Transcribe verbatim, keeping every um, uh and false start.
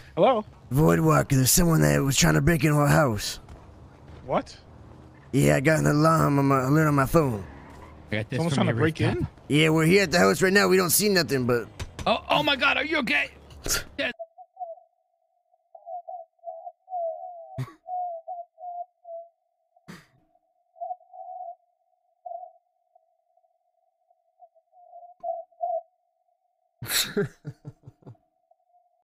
Hello? Void Walker, there's someone that was trying to break into our house. What? Yeah, I got an alarm on my alert on my phone. I got this Someone's from trying to your break rooftop. in? Yeah, we're here at the house right now. We don't see nothing, but Oh, oh my God, are you okay? Yeah.